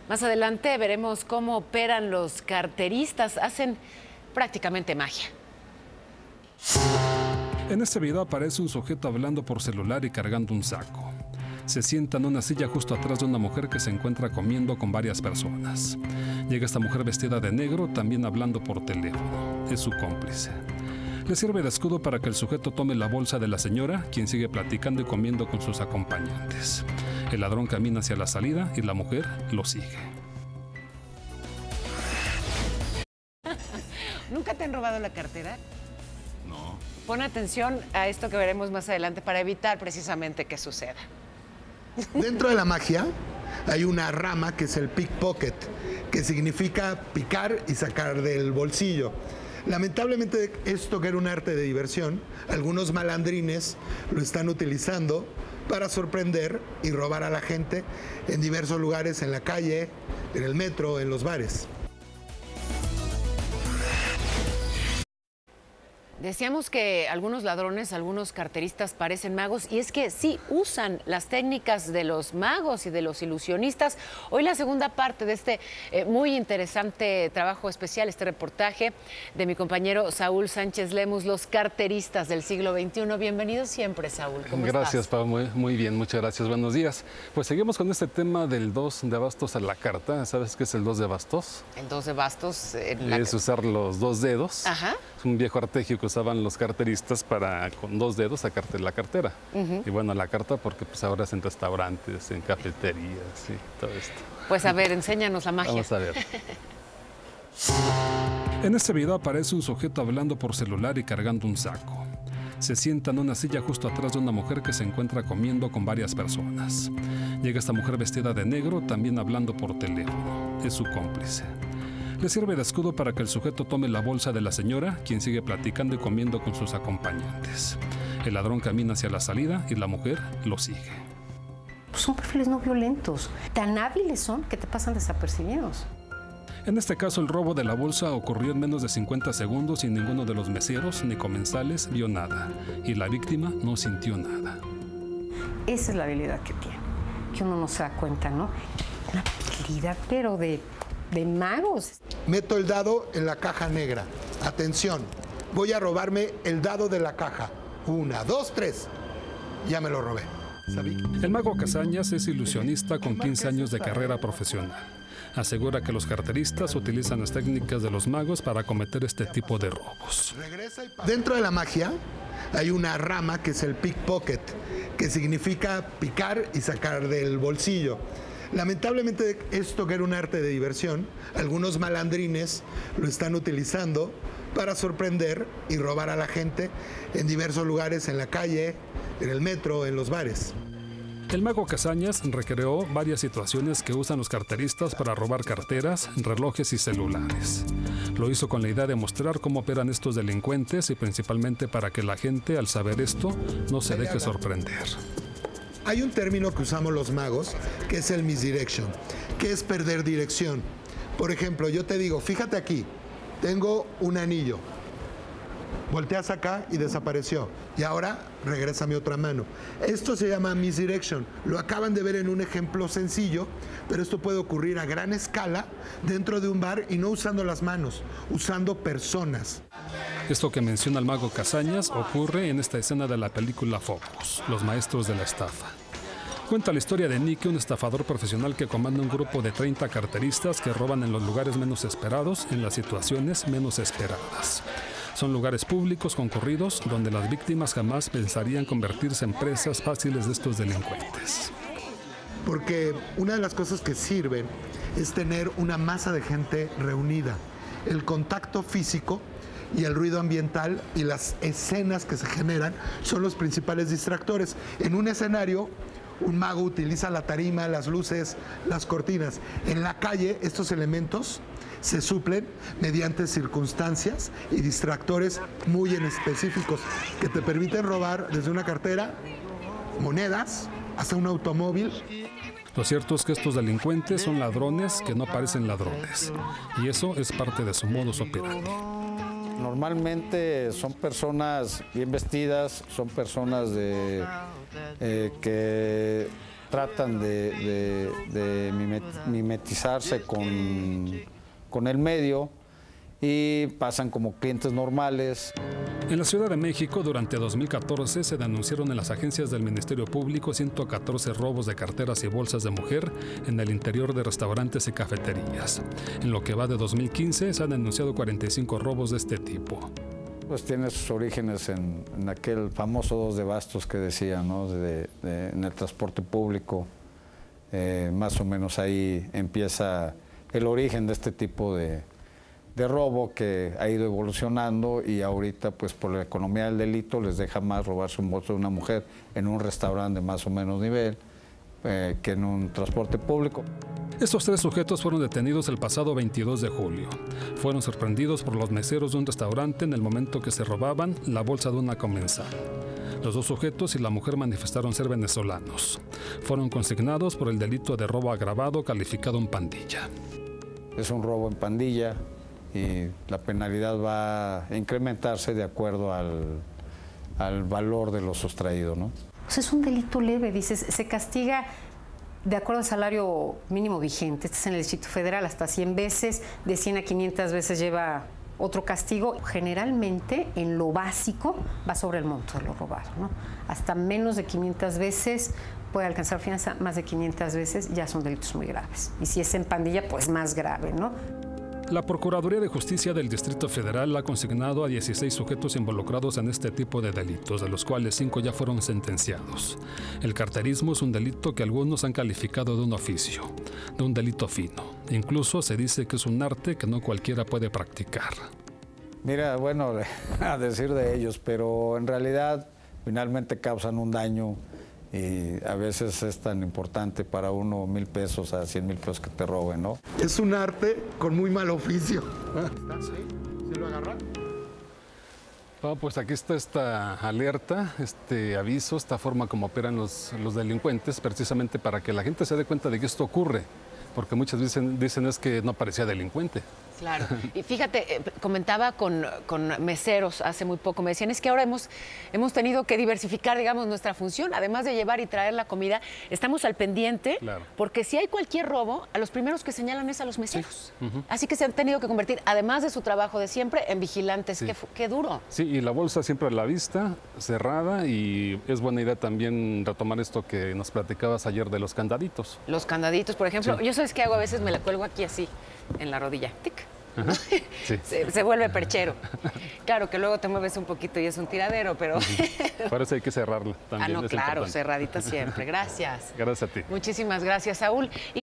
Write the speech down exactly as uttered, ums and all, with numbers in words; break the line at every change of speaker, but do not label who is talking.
Más adelante veremos cómo operan los carteristas, hacen prácticamente magia.
En este video aparece un sujeto hablando por celular y cargando un saco. Se sienta en una silla justo atrás de una mujer que se encuentra comiendo con varias personas. Llega esta mujer vestida de negro, también hablando por teléfono. Es su cómplice. Le sirve de escudo para que el sujeto tome la bolsa de la señora, quien sigue platicando y comiendo con sus acompañantes. El ladrón camina hacia la salida y la mujer lo sigue.
¿Nunca te han robado la cartera?
No.
Pon atención a esto que veremos más adelante para evitar precisamente que suceda.
Dentro de la magia hay una rama que es el pickpocket, que significa picar y sacar del bolsillo. Lamentablemente esto, que era un arte de diversión, algunos malandrines lo están utilizando para sorprender y robar a la gente en diversos lugares, en la calle, en el metro, en los bares.
Decíamos que algunos ladrones, algunos carteristas parecen magos, y es que sí usan las técnicas de los magos y de los ilusionistas. Hoy la segunda parte de este eh, muy interesante trabajo especial, este reportaje de mi compañero Saúl Sánchez Lemus, los carteristas del siglo veintiuno. Bienvenido siempre, Saúl. ¿Cómo
Gracias,
estás?
Pau. Muy, muy bien, muchas gracias. Buenos días. Pues seguimos con este tema del dos de bastos a la carta. ¿Sabes qué es el dos de bastos?
El dos de bastos. En la...
Es usar los dos dedos.
Ajá.
Es un viejo artegio que usaban los carteristas para con dos dedos sacarte la cartera. Uh-huh. Y bueno, la carta porque pues ahora es en restaurantes, en cafeterías y todo esto.
Pues a ver, enséñanos la magia.
Vamos a ver. En este video aparece un sujeto hablando por celular y cargando un saco. Se sienta en una silla justo atrás de una mujer que se encuentra comiendo con varias personas. Llega esta mujer vestida de negro, también hablando por teléfono. Es su cómplice. Le sirve de escudo para que el sujeto tome la bolsa de la señora, quien sigue platicando y comiendo con sus acompañantes. El ladrón camina hacia la salida y la mujer lo sigue.
Son perfiles no violentos. Tan hábiles son que te pasan desapercibidos.
En este caso, el robo de la bolsa ocurrió en menos de cincuenta segundos y ninguno de los meseros ni comensales vio nada. Y la víctima no sintió nada.
Esa es la habilidad que tiene, que uno no se da cuenta, ¿no? Una habilidad, pero de... de magos.
Meto el dado en la caja negra. Atención, voy a robarme el dado de la caja. Una, dos, tres. Ya me lo robé. ¿Sabí?
El mago Casañas es ilusionista con quince años de carrera profesional. Asegura que los carteristas utilizan las técnicas de los magos para cometer este tipo de robos.
Dentro de la magia hay una rama que es el pickpocket, que significa picar y sacar del bolsillo. Lamentablemente esto, que era un arte de diversión, algunos malandrines lo están utilizando para sorprender y robar a la gente en diversos lugares, en la calle, en el metro, en los bares.
El mago Casañas recreó varias situaciones que usan los carteristas para robar carteras, relojes y celulares. Lo hizo con la idea de mostrar cómo operan estos delincuentes y principalmente para que la gente, al saber esto, no se deje sorprender.
Hay un término que usamos los magos, que es el misdirection, que es perder dirección. Por ejemplo, yo te digo, fíjate aquí, tengo un anillo. Volteas acá y desapareció. Y ahora regresa mi otra mano. Esto se llama misdirection. Lo acaban de ver en un ejemplo sencillo, pero esto puede ocurrir a gran escala dentro de un bar y no usando las manos, usando personas.
Esto que menciona el mago Casañas ocurre en esta escena de la película Focus, Los Maestros de la Estafa. Cuenta la historia de Nicky, un estafador profesional que comanda un grupo de treinta carteristas que roban en los lugares menos esperados, en las situaciones menos esperadas. Son lugares públicos concurridos donde las víctimas jamás pensarían convertirse en presas fáciles de estos delincuentes.
Porque una de las cosas que sirven es tener una masa de gente reunida. El contacto físico y el ruido ambiental y las escenas que se generan son los principales distractores. En un escenario, un mago utiliza la tarima, las luces, las cortinas. En la calle, estos elementos se suplen mediante circunstancias y distractores muy en específicos que te permiten robar desde una cartera, monedas, hasta un automóvil.
Lo cierto es que estos delincuentes son ladrones que no parecen ladrones, y eso es parte de su modus operandi.
Normalmente son personas bien vestidas, son personas de, eh, que Tratan de, de, de mimet- mimetizarse con, con el medio y pasan como clientes normales.
En la Ciudad de México, durante dos mil catorce, se denunciaron en las agencias del Ministerio Público ciento catorce robos de carteras y bolsas de mujer en el interior de restaurantes y cafeterías. En lo que va de dos mil quince, se han denunciado cuarenta y cinco robos de este tipo.
Pues tiene sus orígenes en, en aquel famoso dos de bastos que decía, ¿no? de, de, en el transporte público. Eh, más o menos ahí empieza el origen de este tipo de, de robo que ha ido evolucionando y ahorita, pues por la economía del delito, les deja más robarse un bolso de una mujer en un restaurante de más o menos nivel eh, que en un transporte público.
Estos tres sujetos fueron detenidos el pasado veintidós de julio. Fueron sorprendidos por los meseros de un restaurante en el momento que se robaban la bolsa de una comensal. Los dos sujetos y la mujer manifestaron ser venezolanos. Fueron consignados por el delito de robo agravado calificado en pandilla.
Es un robo en pandilla y la penalidad va a incrementarse de acuerdo al, al valor de lo sustraído, ¿no?
Pues es un delito leve, dices, se castiga de acuerdo al salario mínimo vigente. Este es en el Distrito Federal, hasta cien veces, de cien a quinientas veces lleva otro castigo. Generalmente, en lo básico, va sobre el monto de lo robado, ¿no? Hasta menos de quinientas veces puede alcanzar fianza, más de quinientas veces ya son delitos muy graves. Y si es en pandilla, pues más grave, ¿no?
La Procuraduría de Justicia del Distrito Federal ha consignado a dieciséis sujetos involucrados en este tipo de delitos, de los cuales cinco ya fueron sentenciados. El carterismo es un delito que algunos han calificado de un oficio, de un delito fino. Incluso se dice que es un arte que no cualquiera puede practicar.
Mira, bueno, a decir de ellos, pero en realidad finalmente causan un daño y a veces es tan importante para uno mil pesos a cien mil pesos que te roben, ¿no?
Es un arte con muy mal oficio. ¿Sí? ¿Sí lo agarran?
Ah, pues aquí está esta alerta, este aviso, esta forma como operan los, los delincuentes, precisamente para que la gente se dé cuenta de que esto ocurre, porque muchas veces dicen, dicen es que no parecía delincuente.
Claro. Y fíjate, eh, comentaba con, con meseros hace muy poco, me decían, es que ahora hemos, hemos tenido que diversificar, digamos, nuestra función, además de llevar y traer la comida, estamos al pendiente,
claro,
porque si hay cualquier robo, a los primeros que señalan es a los meseros.
Sí. Uh-huh.
Así que se han tenido que convertir, además de su trabajo de siempre, en vigilantes. Sí. Qué, qué duro.
Sí, y la bolsa siempre a la vista, cerrada, y es buena idea también retomar esto que nos platicabas ayer de los candaditos.
Los candaditos, por ejemplo,
sí.
Yo sabes qué hago, a veces me la cuelgo aquí así, en la rodilla, tic.
Ajá, sí.
se, se vuelve perchero. Claro que luego te mueves un poquito y es un tiradero, pero...
Uh-huh. Por eso hay que cerrarla también.
Ah, no,
es
claro,
importante.
Cerradita siempre. Gracias.
Gracias a ti.
Muchísimas gracias, Saúl.